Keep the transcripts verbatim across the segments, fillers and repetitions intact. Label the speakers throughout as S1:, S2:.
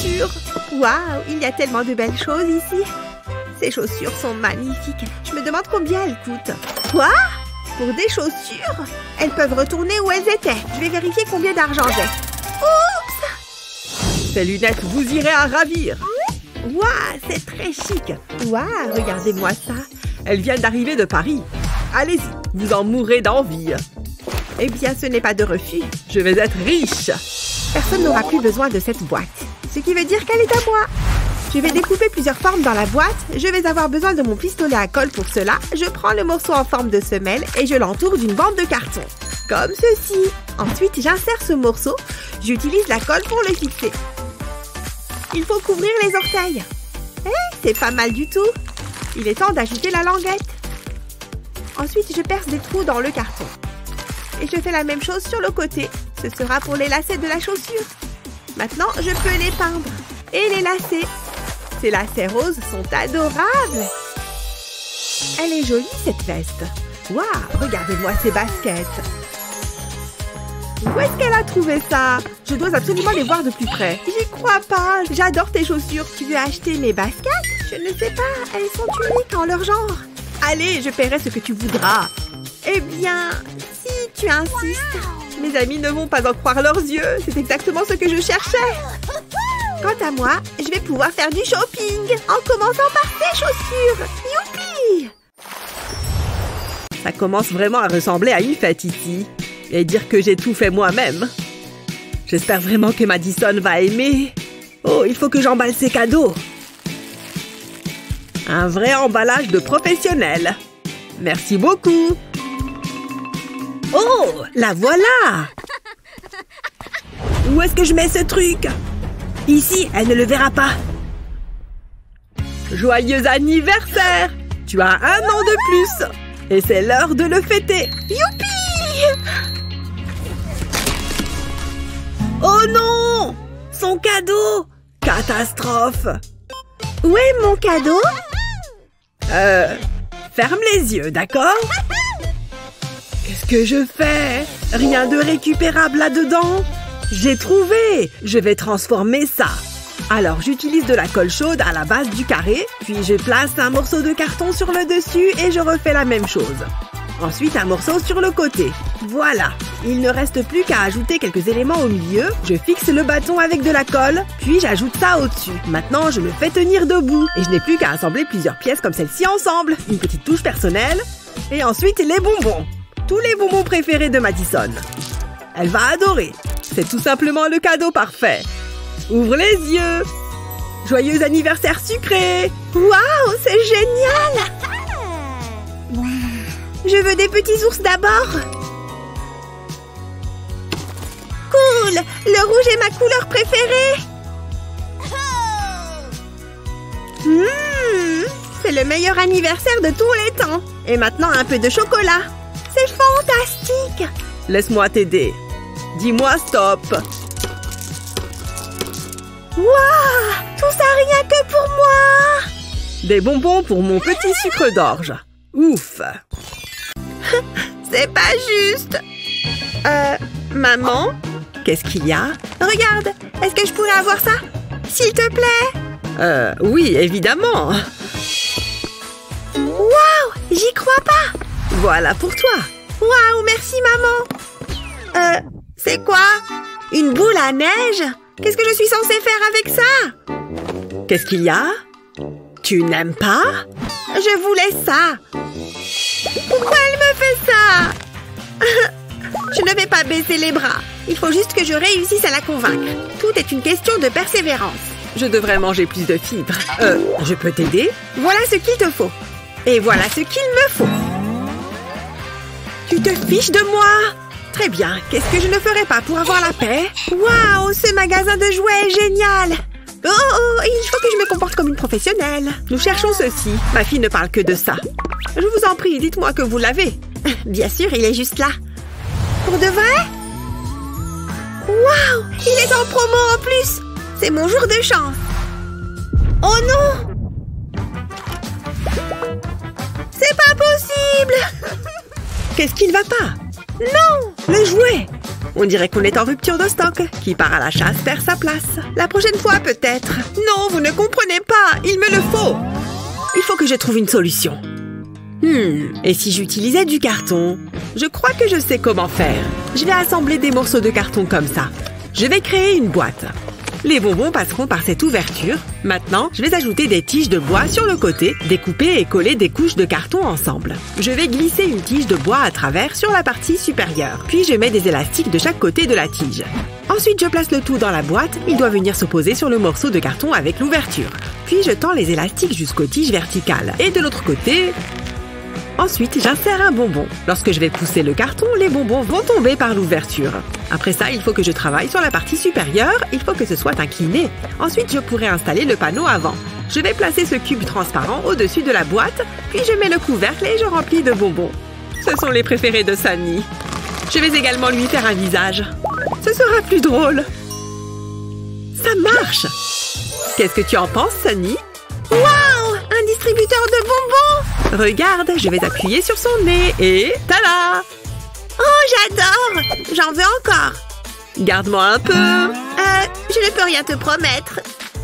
S1: chaussures. Waouh, il y a tellement de belles choses ici. Ces chaussures sont magnifiques. Je me demande combien elles coûtent. Quoi? Pour des chaussures? Elles peuvent retourner où elles étaient. Je vais vérifier combien d'argent j'ai. Oups!
S2: Ces lunettes vous irez à ravir.
S1: Waouh, c'est très chic. Waouh, regardez-moi ça.
S2: Elles viennent d'arriver de Paris. Allez-y, vous en mourrez d'envie.
S1: Eh bien, ce n'est pas de refus.
S2: Je vais être riche.
S1: Personne n'aura plus besoin de cette boîte. Ce qui veut dire qu'elle est à moi. Je vais découper plusieurs formes dans la boîte. Je vais avoir besoin de mon pistolet à colle pour cela. Je prends le morceau en forme de semelle et je l'entoure d'une bande de carton. Comme ceci. Ensuite, j'insère ce morceau. J'utilise la colle pour le fixer. Il faut couvrir les orteils. Eh, c'est pas mal du tout. Il est temps d'ajouter la languette. Ensuite, je perce des trous dans le carton. Et je fais la même chose sur le côté. Ce sera pour les lacets de la chaussure. Maintenant, je peux les peindre. Et les lacets. Ces lacets roses sont adorables. Elle est jolie, cette veste. Waouh, regardez-moi ces baskets. Où est-ce qu'elle a trouvé ça? Je dois absolument les voir de plus près. J'y crois pas. J'adore tes chaussures. Tu veux acheter mes baskets? Je ne sais pas. Elles sont uniques en leur genre. Allez, je paierai ce que tu voudras. Eh bien, si tu insistes. Mes amis ne vont pas en croire leurs yeux. C'est exactement ce que je cherchais. Quant à moi, je vais pouvoir faire du shopping en commençant par ces chaussures. Youpi!
S2: Ça commence vraiment à ressembler à une fête ici. Et dire que j'ai tout fait moi-même. J'espère vraiment que Madison va aimer. Oh, il faut que j'emballe ses cadeaux. Un vrai emballage de professionnel. Merci beaucoup. Oh, la voilà! Où est-ce que je mets ce truc? Ici, elle ne le verra pas. Joyeux anniversaire! Tu as un an de plus. Et c'est l'heure de le fêter. Youpi! Oh non! Son cadeau! Catastrophe!
S1: Où est mon cadeau?
S2: Euh... Ferme les yeux, d'accord? Qu'est-ce que je fais? Rien de récupérable là-dedans? J'ai trouvé! Je vais transformer ça. Alors, j'utilise de la colle chaude à la base du carré, puis je place un morceau de carton sur le dessus et je refais la même chose. Ensuite, un morceau sur le côté. Voilà! Il ne reste plus qu'à ajouter quelques éléments au milieu. Je fixe le bâton avec de la colle, puis j'ajoute ça au-dessus. Maintenant, je le fais tenir debout. Et je n'ai plus qu'à assembler plusieurs pièces comme celle-ci ensemble. Une petite touche personnelle. Et ensuite, les bonbons. Tous les bonbons préférés de Madison. Elle va adorer. C'est tout simplement le cadeau parfait. Ouvre les yeux. Joyeux anniversaire sucré.
S1: Waouh, c'est génial! Je veux des petits ours d'abord. Cool! Le rouge est ma couleur préférée. Mmh, c'est le meilleur anniversaire de tous les temps. Et maintenant, un peu de chocolat. C'est fantastique!
S2: Laisse-moi t'aider. Dis-moi stop.
S1: Waouh! Tout ça rien que pour moi!
S2: Des bonbons pour mon petit sucre d'orge. Ouf!
S1: C'est pas juste. Euh, maman?
S2: Qu'est-ce qu'il y a?
S1: Regarde, est-ce que je pourrais avoir ça? S'il te plaît?
S2: Euh, oui, évidemment.
S1: Waouh, j'y crois pas.
S2: Voilà pour toi.
S1: Waouh, merci maman. Euh, c'est quoi? Une boule à neige? Qu'est-ce que je suis censée faire avec ça?
S2: Qu'est-ce qu'il y a? Tu n'aimes pas?
S1: Je voulais ça. Pourquoi elle me fait ça? Je ne vais pas baisser les bras. Il faut juste que je réussisse à la convaincre. Tout est une question de persévérance.
S2: Je devrais manger plus de fibres. Euh, je peux t'aider?
S1: Voilà ce qu'il te faut. Et voilà ce qu'il me faut. Tu te fiches de moi? Très bien. Qu'est-ce que je ne ferais pas pour avoir la paix? Waouh, ce magasin de jouets est génial. Oh, oh, il faut que je me comporte comme une professionnelle.
S2: Nous cherchons ceci. Ma fille ne parle que de ça.
S1: Je vous en prie, dites-moi que vous l'avez. Bien sûr, il est juste là. Pour de vrai? Waouh! Il est en promo en plus! C'est mon jour de chance! Oh non! C'est pas possible!
S2: Qu'est-ce qui ne va pas?
S1: Non!
S2: Le jouet!
S1: On dirait qu'on est en rupture de stock. Qui part à la chasse perd sa place. La prochaine fois, peut-être. Non, vous ne comprenez pas. Il me le faut. Il faut que je trouve une solution. Hmm, et si j'utilisais du carton? Je crois que je sais comment faire. Je vais assembler des morceaux de carton comme ça. Je vais créer une boîte. Les bonbons passeront par cette ouverture. Maintenant, je vais ajouter des tiges de bois sur le côté, découper et coller des couches de carton ensemble. Je vais glisser une tige de bois à travers sur la partie supérieure. Puis je mets des élastiques de chaque côté de la tige. Ensuite, je place le tout dans la boîte. Il doit venir se poser sur le morceau de carton avec l'ouverture. Puis je tends les élastiques jusqu'aux tiges verticales. Et de l'autre côté... Ensuite, j'insère un bonbon. Lorsque je vais pousser le carton, les bonbons vont tomber par l'ouverture. Après ça, il faut que je travaille sur la partie supérieure. Il faut que ce soit incliné. Ensuite, je pourrai installer le panneau avant. Je vais placer ce cube transparent au-dessus de la boîte, puis je mets le couvercle et je remplis de bonbons. Ce sont les préférés de Sunny. Je vais également lui faire un visage. Ce sera plus drôle. Ça marche! Qu'est-ce que tu en penses, Sunny? Waouh! Un distributeur de bonbons! Regarde, je vais appuyer sur son nez et... tada! Oh, j'adore! J'en veux encore! Garde-moi un peu! Euh, je ne peux rien te promettre.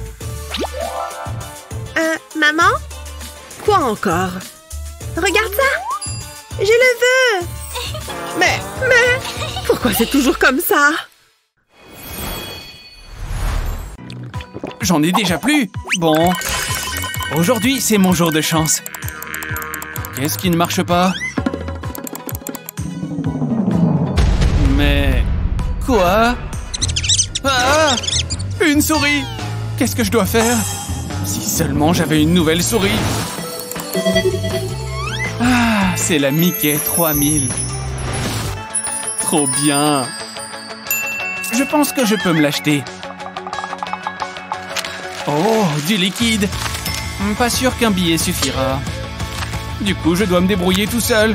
S1: Euh, maman? Quoi encore? Regarde ça! Je le veux! Mais, mais... Pourquoi c'est toujours comme ça?
S3: J'en ai déjà plus! Bon... Aujourd'hui, c'est mon jour de chance. Qu'est-ce qui ne marche pas? Mais... Quoi? Ah! Une souris! Qu'est-ce que je dois faire? Si seulement j'avais une nouvelle souris! Ah, c'est la Mickey trois mille. Trop bien! Je pense que je peux me l'acheter. Oh, du liquide! Pas sûr qu'un billet suffira. Du coup, je dois me débrouiller tout seul.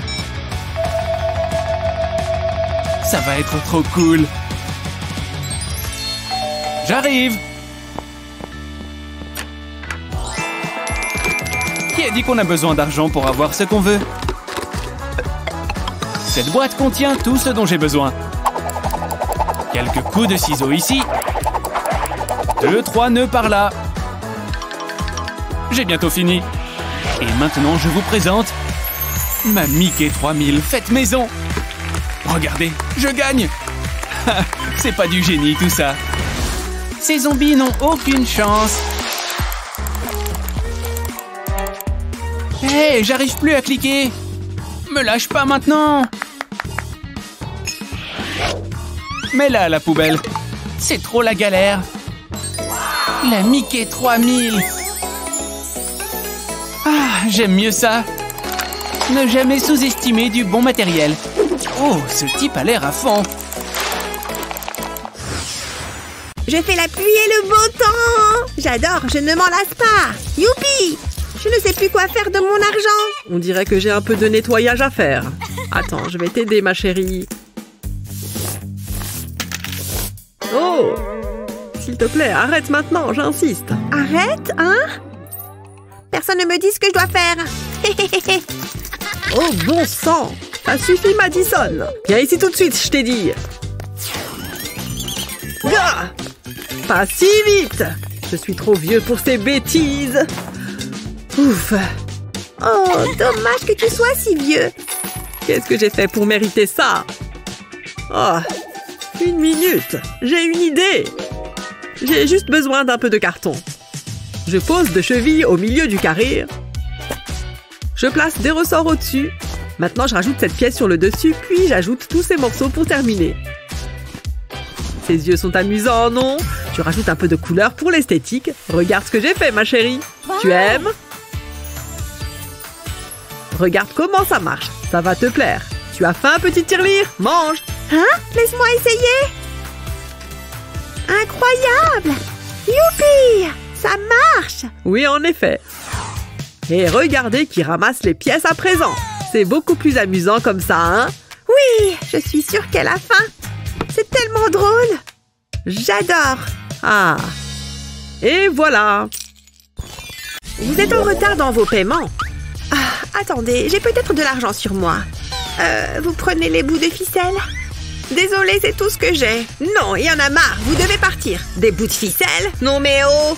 S3: Ça va être trop cool. J'arrive. Qui a dit qu'on a besoin d'argent pour avoir ce qu'on veut? Cette boîte contient tout ce dont j'ai besoin. Quelques coups de ciseaux ici. Deux, trois nœuds par là. J'ai bientôt fini. Et maintenant, je vous présente ma Mickey trois mille faite maison. Regardez, je gagne. C'est pas du génie tout ça. Ces zombies n'ont aucune chance. Hé, hey, j'arrive plus à cliquer. Me lâche pas maintenant. Mets-la à la poubelle. C'est trop la galère. La Mickey trois mille. Ah, j'aime mieux ça. Ne jamais sous-estimer du bon matériel. Oh, ce type a l'air à fond.
S1: Je fais la pluie et le beau temps. J'adore, je ne m'en lasse pas. Youpi! Je ne sais plus quoi faire de mon argent.
S2: On dirait que j'ai un peu de nettoyage à faire. Attends, je vais t'aider, ma chérie. Oh! S'il te plaît, arrête maintenant, j'insiste.
S1: Arrête, hein? Personne ne me dit ce que je dois faire.
S2: Oh, bon sang! Ça suffit, Madison! Viens ici tout de suite, je t'ai dit! Ah! Pas si vite! Je suis trop vieux pour ces bêtises! Ouf!
S1: Oh, dommage que tu sois si vieux!
S2: Qu'est-ce que j'ai fait pour mériter ça? Oh! Une minute! J'ai une idée! J'ai juste besoin d'un peu de carton. Je pose deux chevilles au milieu du carré. Je place des ressorts au-dessus. Maintenant, je rajoute cette pièce sur le dessus, puis j'ajoute tous ces morceaux pour terminer. Ces yeux sont amusants, non? Je rajoute un peu de couleur pour l'esthétique. Regarde ce que j'ai fait, ma chérie. Wow. Tu aimes? Regarde comment ça marche. Ça va te plaire. Tu as faim, petit tirelire? Mange!
S1: Hein? Laisse-moi essayer! Incroyable! Youpi! Ça marche!
S2: Oui, en effet. Et regardez qui ramasse les pièces à présent. C'est beaucoup plus amusant comme ça, hein?
S1: Oui, je suis sûre qu'elle a faim. C'est tellement drôle. J'adore.
S2: Ah. Et voilà.
S1: Vous êtes en retard dans vos paiements. Ah, attendez, j'ai peut-être de l'argent sur moi. Euh, vous prenez les bouts de ficelle? Désolée, c'est tout ce que j'ai. Non, il y en a marre, vous devez partir. Des bouts de ficelle? Non mais oh!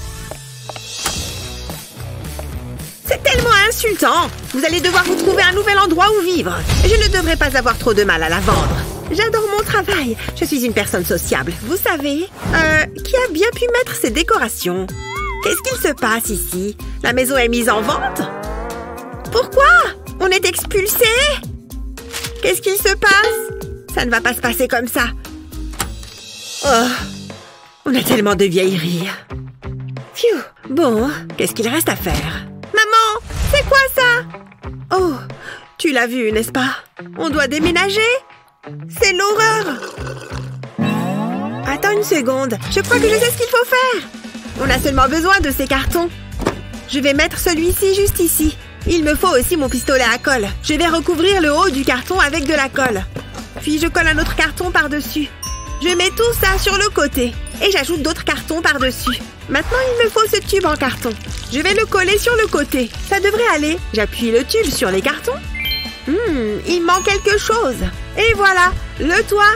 S1: C'est tellement insultant. Vous allez devoir vous trouver un nouvel endroit où vivre. Je ne devrais pas avoir trop de mal à la vendre. J'adore mon travail. Je suis une personne sociable, vous savez. Euh, qui a bien pu mettre ces décorations? Qu'est-ce qu'il se passe ici? La maison est mise en vente? Pourquoi? On est expulsés? Qu'est-ce qu'il se passe? Ça ne va pas se passer comme ça. Oh, on a tellement de vieilleries. Phew. Bon, qu'est-ce qu'il reste à faire? Maman, c'est quoi ça? Oh, tu l'as vu, n'est-ce pas? On doit déménager? C'est l'horreur! Attends une seconde, je crois que je sais ce qu'il faut faire. On a seulement besoin de ces cartons. Je vais mettre celui-ci juste ici. Il me faut aussi mon pistolet à colle. Je vais recouvrir le haut du carton avec de la colle. Puis je colle un autre carton par-dessus. Je mets tout ça sur le côté. Et j'ajoute d'autres cartons par-dessus. Maintenant, il me faut ce tube en carton. Je vais le coller sur le côté. Ça devrait aller. J'appuie le tube sur les cartons. Hum, il manque quelque chose. Et voilà, le toit.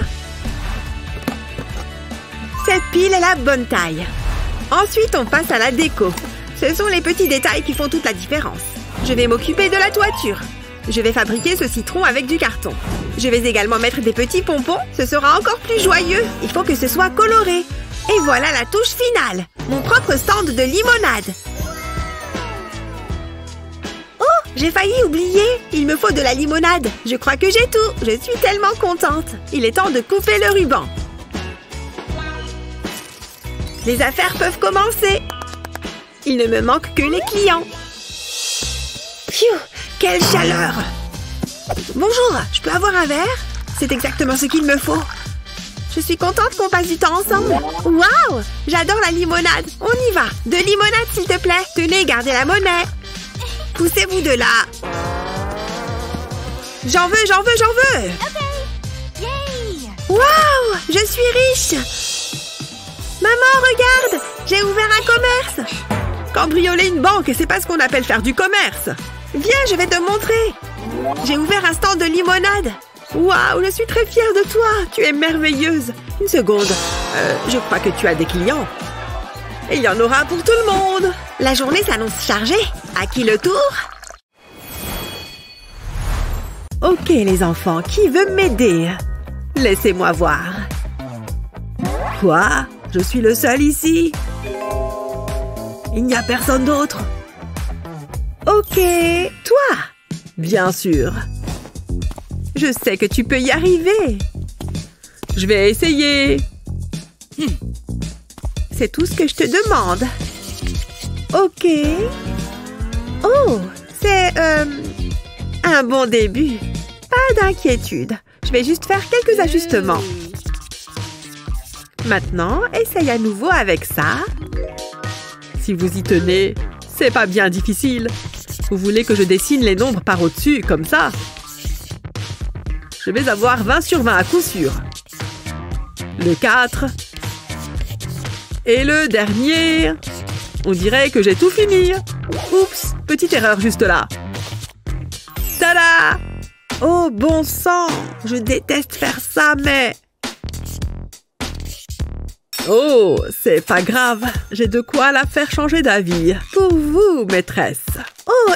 S1: Cette pile est la bonne taille. Ensuite, on passe à la déco. Ce sont les petits détails qui font toute la différence. Je vais m'occuper de la toiture. Je vais fabriquer ce citron avec du carton. Je vais également mettre des petits pompons. Ce sera encore plus joyeux. Il faut que ce soit coloré. Et voilà la touche finale. Mon propre stand de limonade. Oh, j'ai failli oublier. Il me faut de la limonade. Je crois que j'ai tout. Je suis tellement contente. Il est temps de couper le ruban. Les affaires peuvent commencer. Il ne me manque que les clients. Phew, quelle chaleur! Bonjour, je peux avoir un verre? C'est exactement ce qu'il me faut. Je suis contente qu'on passe du temps ensemble. Waouh! J'adore la limonade. On y va. De limonade, s'il te plaît. Tenez, gardez la monnaie. Poussez-vous de là. J'en veux, j'en veux, j'en veux. Waouh! Je suis riche. Maman, regarde! J'ai ouvert un commerce. Cambrioler une banque, c'est pas ce qu'on appelle faire du commerce. Viens, je vais te montrer. J'ai ouvert un stand de limonade. Waouh, je suis très fière de toi. Tu es merveilleuse. Une seconde. Euh, je crois que tu as des clients. Et il y en aura pour tout le monde. La journée s'annonce chargée. À qui le tour? Ok, les enfants, qui veut m'aider? Laissez-moi voir. Quoi? Je suis le seul ici? Il n'y a personne d'autre? Ok, toi? Bien sûr. Je sais que tu peux y arriver. Je vais essayer. C'est tout ce que je te demande. Ok. Oh, c'est euh, un bon début. Pas d'inquiétude. Je vais juste faire quelques ajustements. Maintenant, essaye à nouveau avec ça. Si vous y tenez, c'est pas bien difficile. Vous voulez que je dessine les nombres par au-dessus, comme ça? Je vais avoir vingt sur vingt à coup sûr. Le quatre. Et le dernier. On dirait que j'ai tout fini. Oups, petite erreur juste là. Tada! Oh, bon sang! Je déteste faire ça, mais... Oh, c'est pas grave. J'ai de quoi la faire changer d'avis. Pour vous, maîtresse. Oh!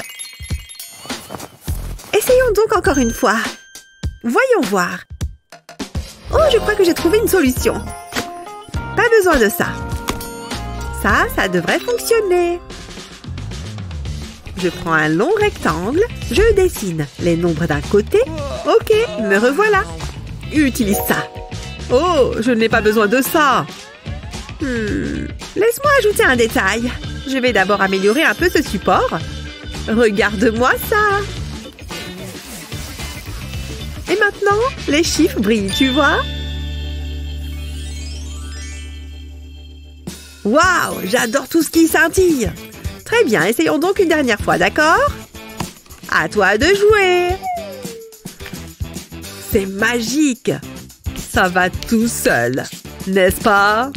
S1: Essayons donc encore une fois. Voyons voir. Oh, je crois que j'ai trouvé une solution. Pas besoin de ça. Ça, ça devrait fonctionner. Je prends un long rectangle. Je dessine les nombres d'un côté. Ok, me revoilà. Utilise ça. Oh, je n'ai pas besoin de ça. Hmm, laisse-moi ajouter un détail. Je vais d'abord améliorer un peu ce support. Regarde-moi ça. Et maintenant, les chiffres brillent, tu vois? Waouh, j'adore tout ce qui scintille. Très bien, essayons donc une dernière fois, d'accord? À toi de jouer. C'est magique. Ça va tout seul, n'est-ce pas?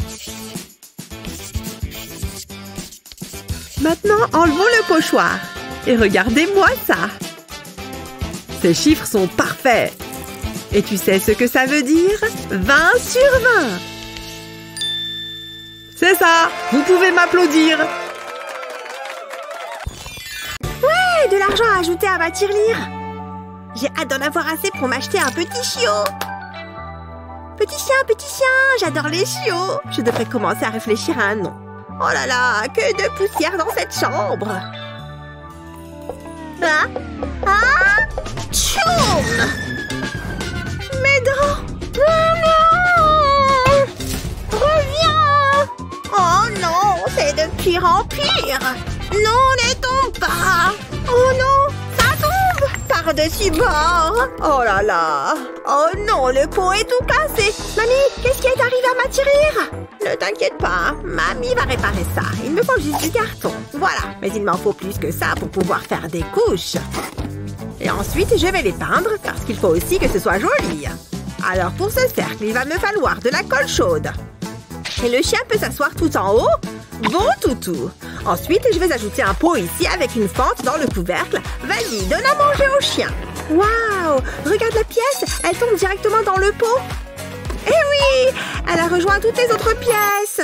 S1: Maintenant, enlevons le pochoir. Et regardez-moi ça. Ces chiffres sont parfaits. Et tu sais ce que ça veut dire? vingt sur vingt.
S2: C'est ça! Vous pouvez m'applaudir!
S1: Ouais, de l'argent à ajouter à ma tirelire. J'ai hâte d'en avoir assez pour m'acheter un petit chiot. Petit chien, petit chien, j'adore les chiots. Je devrais commencer à réfléchir à un nom. Oh là là, que de poussière dans cette chambre. Ah, ah, tchoum! Mes dents! Oh non! Reviens! Oh non, c'est de pire en pire! Non, ne tombe pas! Oh non, ça tombe! Par-dessus bord! Oh là là! Oh non, le pot est tout cassé! Mamie, qu'est-ce qui est arrivé à ma tirelire? Ne t'inquiète pas, Mamie va réparer ça. Il me faut juste du carton. Voilà, mais il m'en faut plus que ça pour pouvoir faire des couches. Et ensuite, je vais les peindre parce qu'il faut aussi que ce soit joli. Alors pour ce cercle, il va me falloir de la colle chaude. Et le chien peut s'asseoir tout en haut. Bon toutou. Ensuite, je vais ajouter un pot ici avec une fente dans le couvercle. Vas-y, donne à manger au chien. Waouh! Regarde la pièce, elle tombe directement dans le pot. Eh oui! Elle a rejoint toutes les autres pièces.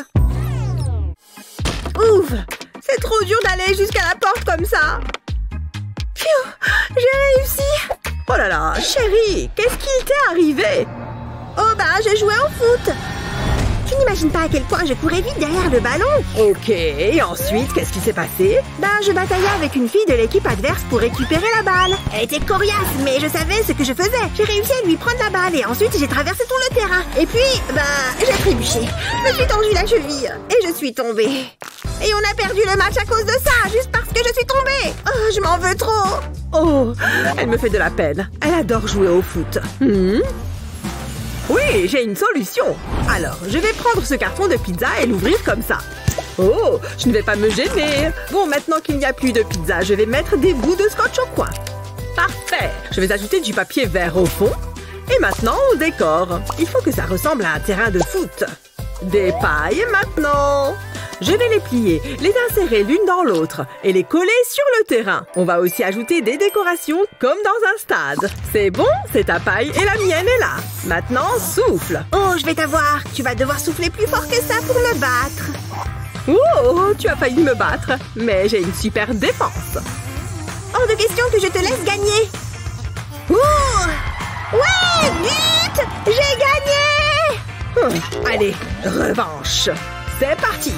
S1: Ouf! C'est trop dur d'aller jusqu'à la porte comme ça. Pfiou! J'ai réussi! Oh là là, chérie, qu'est-ce qui t'est arrivé? Oh bah, j'ai joué au foot. Tu n'imagines pas à quel point je courais vite derrière le ballon.
S2: Ok, et ensuite, qu'est-ce qui s'est passé?
S1: Ben, je bataillais avec une fille de l'équipe adverse pour récupérer la balle. Elle était coriace, mais je savais ce que je faisais. J'ai réussi à lui prendre la balle et ensuite j'ai traversé tout le terrain. Et puis, ben, j'ai trébuché. Je me suis tendu la cheville et je suis tombée. Et on a perdu le match à cause de ça, juste parce que je suis tombée. Oh, je m'en veux trop.
S2: Oh, elle me fait de la peine. Elle adore jouer au foot. Hmm? Oui, j'ai une solution. Alors, je vais prendre ce carton de pizza et l'ouvrir comme ça. Oh, je ne vais pas me gêner. Bon, maintenant qu'il n'y a plus de pizza, je vais mettre des bouts de scotch au coin. Parfait. Je vais ajouter du papier vert au fond. Et maintenant, on décore. Il faut que ça ressemble à un terrain de foot. Des pailles maintenant. Je vais les plier, les insérer l'une dans l'autre et les coller sur le terrain. On va aussi ajouter des décorations comme dans un stade. C'est bon, c'est ta paille et la mienne est là. Maintenant, souffle.
S1: Oh, je vais t'avoir. Tu vas devoir souffler plus fort que ça pour me battre.
S2: Oh, tu as failli me battre, mais j'ai une super défense.
S1: Hors de question que je te laisse gagner. Ouh! Ouais, vite! J'ai gagné!
S2: Hum, allez, revanche. C'est parti!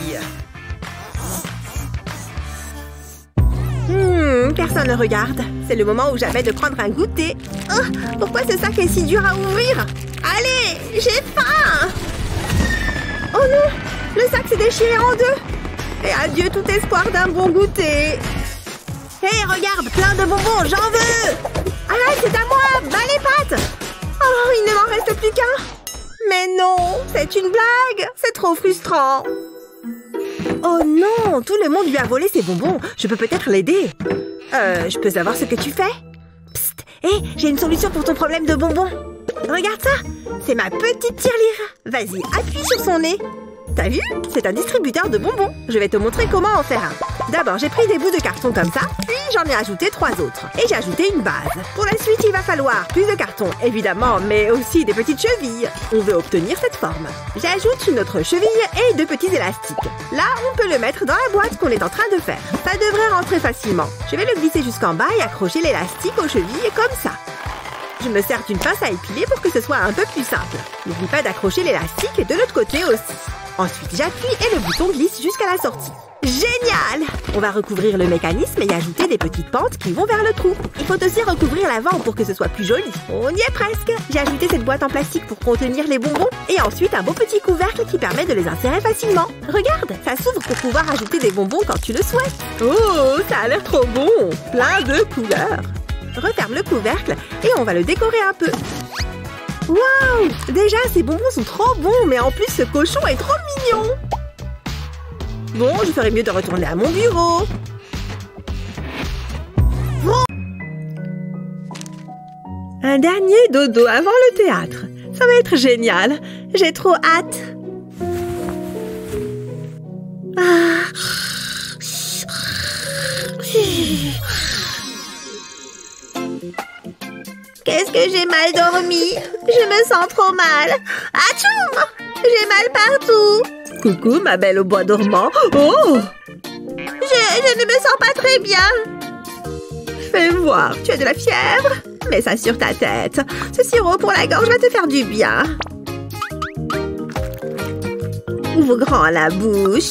S1: Hmm, personne ne regarde. C'est le moment où j'avais de prendre un goûter. Oh, pourquoi ce sac est si dur à ouvrir? Allez, j'ai faim! Oh non, le sac s'est déchiré en deux. Et adieu tout espoir d'un bon goûter. Hé, hey, regarde, plein de bonbons, j'en veux! Arrête, c'est à moi, bas les pattes! Oh, il ne m'en reste plus qu'un. Mais non, c'est une blague. C'est trop frustrant. Oh non, tout le monde lui a volé ses bonbons. Je peux peut-être l'aider. Euh, je peux savoir ce que tu fais? Psst, hé, hey, j'ai une solution pour ton problème de bonbons. Regarde ça, c'est ma petite tirelire. Vas-y, appuie sur son nez. T'as vu? C'est un distributeur de bonbons. Je vais te montrer comment en faire un. D'abord, j'ai pris des bouts de carton comme ça, puis j'en ai ajouté trois autres. Et j'ai ajouté une base. Pour la suite, il va falloir plus de carton, évidemment, mais aussi des petites chevilles. On veut obtenir cette forme. J'ajoute une autre cheville et deux petits élastiques. Là, on peut le mettre dans la boîte qu'on est en train de faire. Ça devrait rentrer facilement. Je vais le glisser jusqu'en bas et accrocher l'élastique aux chevilles comme ça. Je me sers d'une pince à épiler pour que ce soit un peu plus simple. N'oublie pas d'accrocher l'élastique de l'autre côté aussi. Ensuite, j'appuie et le bouton glisse jusqu'à la sortie. Génial! On va recouvrir le mécanisme et ajouter des petites pentes qui vont vers le trou. Il faut aussi recouvrir l'avant pour que ce soit plus joli. On y est presque! J'ai ajouté cette boîte en plastique pour contenir les bonbons et ensuite un beau petit couvercle qui permet de les insérer facilement. Regarde, ça s'ouvre pour pouvoir ajouter des bonbons quand tu le souhaites.
S2: Oh, ça a l'air trop bon! Plein de couleurs!
S1: Referme le couvercle et on va le décorer un peu. Waouh! Déjà, ces bonbons sont trop bons, mais en plus, ce cochon est trop mignon! Bon, je ferais mieux de retourner à mon bureau. Oh. Un dernier dodo avant le théâtre. Ça va être génial. J'ai trop hâte. Ah. Qu'est-ce que que j'ai mal dormi. Je me sens trop mal. Atchoum! J'ai mal partout.
S2: Coucou, ma belle au bois dormant. Oh!
S1: Je, je ne me sens pas très bien.
S2: Fais voir.
S1: Tu as de la fièvre? Mets ça sur ta tête. Ce sirop pour la gorge va te faire du bien. Ouvre grand la bouche.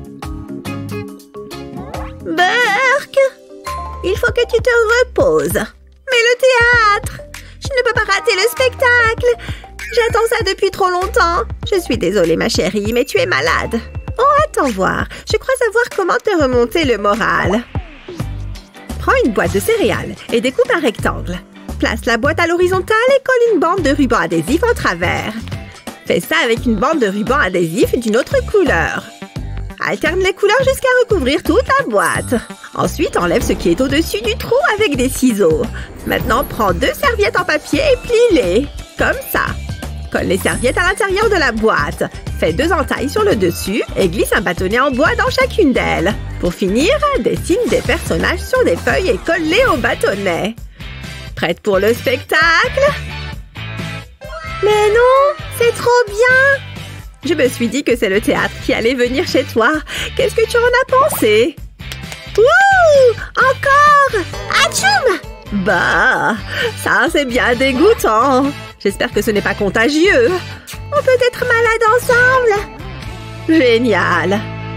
S1: Burk! Il faut que tu te reposes. Mais le théâtre! Je ne peux pas rater le spectacle. J'attends ça depuis trop longtemps. Je suis désolée, ma chérie, mais tu es malade. Oh, attends voir. Je crois savoir comment te remonter le moral. Prends une boîte de céréales et découpe un rectangle. Place la boîte à l'horizontale et colle une bande de ruban adhésif en travers. Fais ça avec une bande de ruban adhésif d'une autre couleur. Alterne les couleurs jusqu'à recouvrir toute la boîte. Ensuite, enlève ce qui est au-dessus du trou avec des ciseaux. Maintenant, prends deux serviettes en papier et plie-les. Comme ça. Colle les serviettes à l'intérieur de la boîte. Fais deux entailles sur le dessus et glisse un bâtonnet en bois dans chacune d'elles. Pour finir, dessine des personnages sur des feuilles et colle-les au bâtonnet. Prête pour le spectacle? Mais non, c'est trop bien! Je me suis dit que c'est le théâtre qui allait venir chez toi. Qu'est-ce que tu en as pensé? Wouh! Encore! Atchoum! Bah, ça c'est bien dégoûtant. J'espère que ce n'est pas contagieux. On peut être malade ensemble. Génial.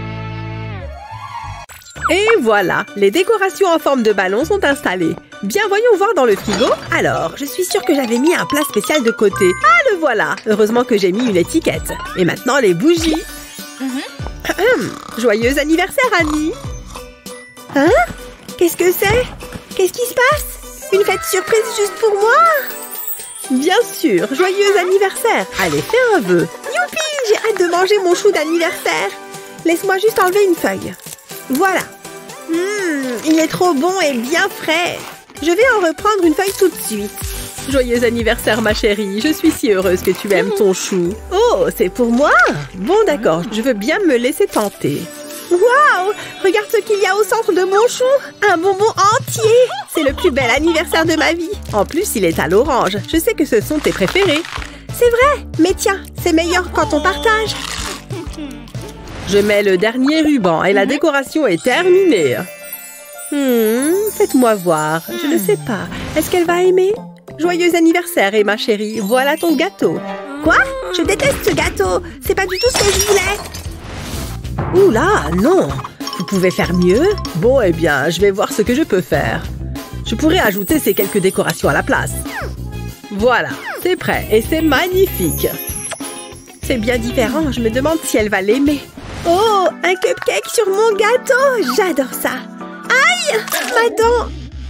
S2: Et voilà, les décorations en forme de ballon sont installées. Bien, voyons voir dans le frigo. Alors, je suis sûre que j'avais mis un plat spécial de côté. Ah, le voilà. Heureusement que j'ai mis une étiquette. Et maintenant, les bougies. Mm-hmm. Joyeux anniversaire, Annie.
S1: Hein? Qu'est-ce que c'est? Qu'est-ce qui se passe? Une fête surprise juste pour moi?
S2: Bien sûr, joyeux anniversaire. Allez, fais un vœu.
S1: Youpi, j'ai hâte de manger mon chou d'anniversaire. Laisse-moi juste enlever une feuille. Voilà. Mmh, il est trop bon et bien frais. Je vais en reprendre une feuille tout de suite.
S2: Joyeux anniversaire, ma chérie. Je suis si heureuse que tu aimes ton chou. Oh, c'est pour moi? Bon, d'accord. Je veux bien me laisser tenter.
S1: Waouh! Regarde ce qu'il y a au centre de mon chou. Un bonbon entier. C'est le plus bel anniversaire de ma vie.
S2: En plus, il est à l'orange. Je sais que ce sont tes préférés.
S1: C'est vrai. Mais tiens, c'est meilleur quand on partage.
S2: Je mets le dernier ruban et la décoration est terminée. Hmm, faites-moi voir. Je ne sais pas. Est-ce qu'elle va aimer? Joyeux anniversaire, Emma chérie. Voilà ton gâteau.
S1: Quoi? Je déteste ce gâteau. C'est pas du tout ce que je voulais.
S2: Ouh là, non. Vous pouvez faire mieux? Bon, eh bien, je vais voir ce que je peux faire. Je pourrais ajouter ces quelques décorations à la place. Voilà, c'est prêt et c'est magnifique. C'est bien différent. Je me demande si elle va l'aimer.
S1: Oh, un cupcake sur mon gâteau. J'adore ça. Aïe, ma dent.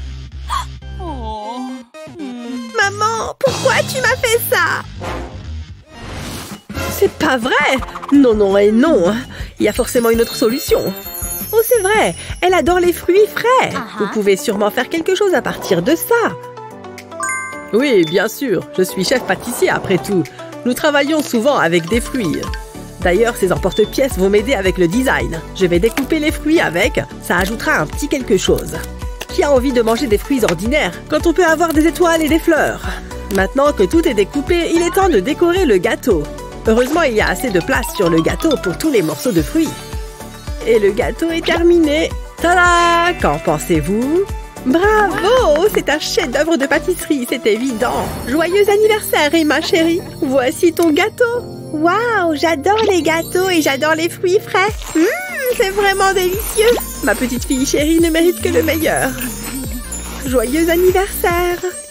S1: Maman, pourquoi tu m'as fait ça?
S2: C'est pas vrai. Non, non et non. Il y a forcément une autre solution. Oh, c'est vrai. Elle adore les fruits frais. Uh-huh. Vous pouvez sûrement faire quelque chose à partir de ça. Oui, bien sûr. Je suis chef pâtissier après tout. Nous travaillons souvent avec des fruits. D'ailleurs, ces emporte-pièces vont m'aider avec le design. Je vais découper les fruits avec. Ça ajoutera un petit quelque chose. Qui a envie de manger des fruits ordinaires quand on peut avoir des étoiles et des fleurs? Maintenant que tout est découpé, il est temps de décorer le gâteau. Heureusement, il y a assez de place sur le gâteau pour tous les morceaux de fruits. Et le gâteau est terminé. Tada! Qu'en pensez-vous? Bravo! C'est un chef-d'œuvre de pâtisserie, c'est évident. Joyeux anniversaire, Emma chérie. Voici ton gâteau.
S1: Waouh! J'adore les gâteaux et j'adore les fruits frais. Mmh, c'est vraiment délicieux.
S2: Ma petite fille chérie ne mérite que le meilleur. Joyeux anniversaire!